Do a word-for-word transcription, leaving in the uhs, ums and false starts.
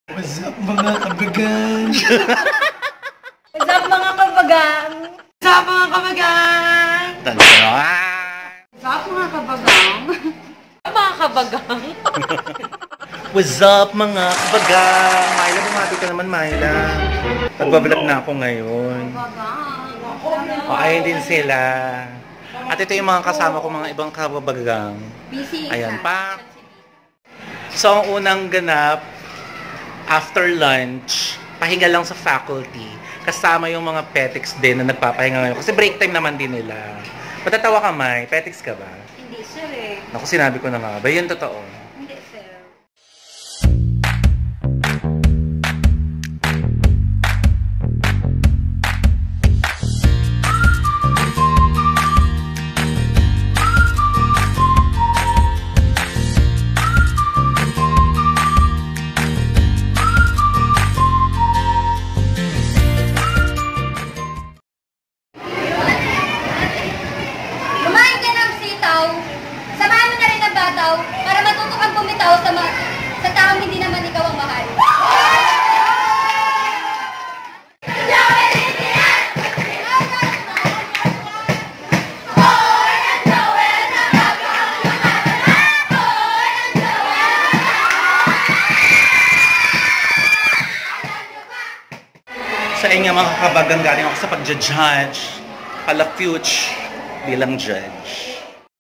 What's up mga kabagang? What's up mga kabagang? What's up mga kabagang? Tantanan! What's up mga kabagang? Mga kabagang? What's up mga kabagang? Myla, bumati ka naman, Myla. Nagbablog na ako ngayon. Kabagang. O, ayun din sila. At ito yung mga kasama ko, mga ibang kababagang. Busy Ayan pa. So, ang unang ganap, after lunch, pahinga lang sa faculty. Kasama yung mga petics din na nagpapahinga ngayon. Kasi break time naman din nila. Matatawa ka, May? Petics ka ba? Hindi, sir eh. Ako, sinabi ko na nga ba? Yun totoo. Hindi, sir. Kumain ka ng sitaw. Samahan mo na rin ang bataw para matuto kang bumitaw sa, ma sa taong hindi naman ikaw ang mahal. Sa inyo mga kabagang, galing ako sa pagja-judge. Pala future bilang judge.